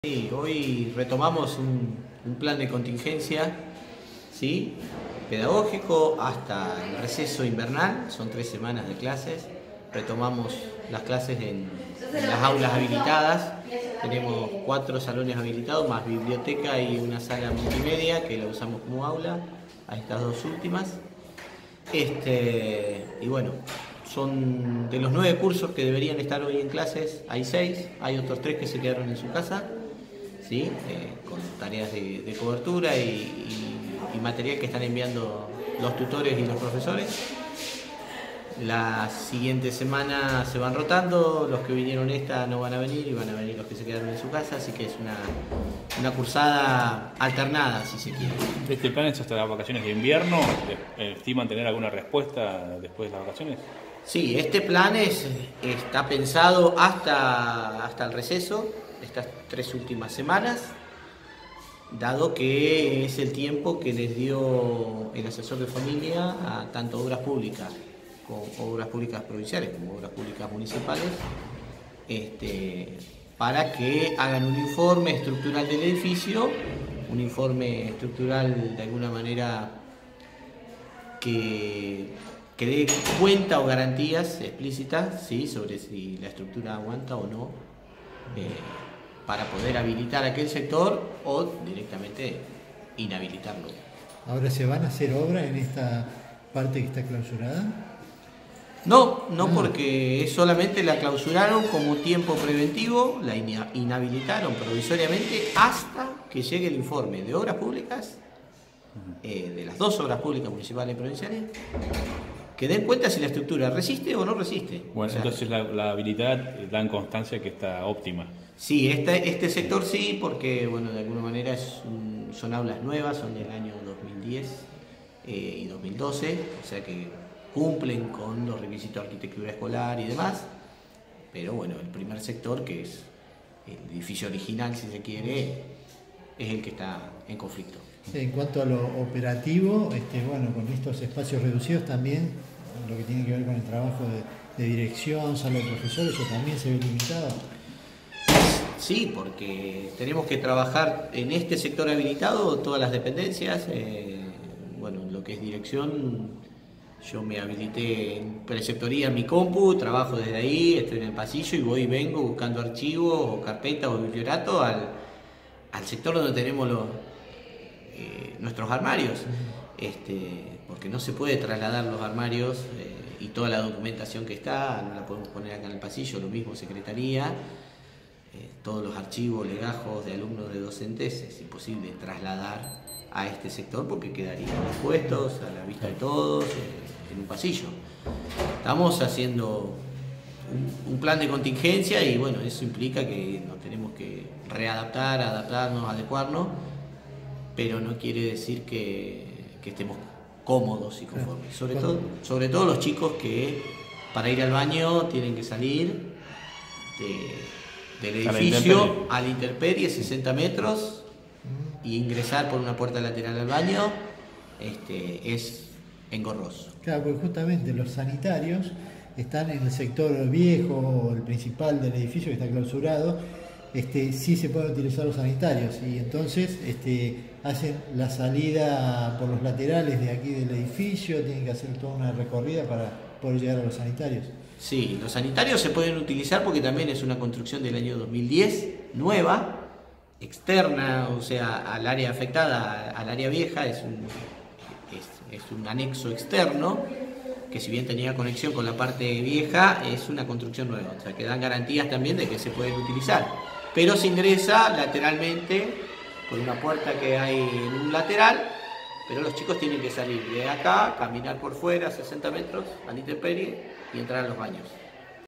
Sí, hoy retomamos un plan de contingencia, ¿sí? Pedagógico hasta el receso invernal, son 3 semanas de clases. Retomamos las clases en las aulas habilitadas, tenemos 4 salones habilitados, más biblioteca y una sala multimedia que la usamos como aula a estas 2 últimas. Y bueno, son de los 9 cursos que deberían estar hoy en clases, hay 6, hay otros 3 que se quedaron en su casa. ¿Sí? Con tareas de cobertura y material que están enviando los tutores y los profesores. La siguiente semana se van rotando, los que vinieron esta no van a venir y van a venir los que se quedaron en su casa, así que es una cursada alternada, si se quiere. ¿Este plan es hasta las vacaciones de invierno? ¿Estiman tener alguna respuesta después de las vacaciones? Sí, este plan está pensado hasta el receso, estas 3 últimas semanas, dado que es el tiempo que les dio el asesor de familia a tanto obras públicas provinciales como obras públicas municipales, para que hagan un informe estructural del edificio, un informe estructural de alguna manera que dé cuenta o garantías explícitas, ¿sí?, sobre si la estructura aguanta o no, para poder habilitar aquel sector o directamente inhabilitarlo. ¿Ahora se van a hacer obras en esta parte que está clausurada? No, porque solamente la clausuraron como tiempo preventivo, la inhabilitaron provisoriamente hasta que llegue el informe de obras públicas, de las 2 obras públicas municipales y provinciales, que den cuenta si la estructura resiste o no resiste. Bueno, o sea, entonces la habilidad dan constancia que está óptima. Sí, este sector sí, porque bueno, de alguna manera son aulas nuevas, son del año 2010 y 2012, o sea que cumplen con los requisitos de arquitectura escolar y demás, pero bueno, el primer sector, que es el edificio original, si se quiere, es el que está en conflicto. En cuanto a lo operativo, bueno, con estos espacios reducidos también, lo que tiene que ver con el trabajo de dirección, sala de profesores, eso también se ve limitado. Sí, porque tenemos que trabajar en este sector habilitado, todas las dependencias, bueno, lo que es dirección, yo me habilité en preceptoría en mi compu, trabajo desde ahí, estoy en el pasillo y voy y vengo buscando archivos o carpetas o bibliorato al sector donde tenemos nuestros armarios, porque no se puede trasladar los armarios y toda la documentación que está, no la podemos poner acá en el pasillo, lo mismo secretaría. Todos los archivos, legajos de alumnos, de docentes, es imposible trasladar a este sector porque quedarían expuestos a la vista de todos en un pasillo. Estamos haciendo un plan de contingencia y bueno, eso implica que nos tenemos que readaptar, adaptarnos, adecuarnos, pero no quiere decir que estemos cómodos y conformes. Sobre todo los chicos que para ir al baño tienen que salir del edificio a la intemperie 60 metros y ingresar por una puerta lateral al baño, es engorroso. Claro, porque justamente los sanitarios están en el sector viejo, el principal del edificio que está clausurado, sí se pueden utilizar los sanitarios y entonces hacen la salida por los laterales de aquí del edificio, tienen que hacer toda una recorrida para poder llegar a los sanitarios. Sí, los sanitarios se pueden utilizar porque también es una construcción del año 2010, nueva, externa, o sea, al área afectada, al área vieja, es un anexo externo, que si bien tenía conexión con la parte vieja, es una construcción nueva, o sea, que dan garantías también de que se pueden utilizar. Pero se ingresa lateralmente por una puerta que hay en un lateral, pero los chicos tienen que salir de acá, caminar por fuera 60 metros a la intemperie y entrar a los baños.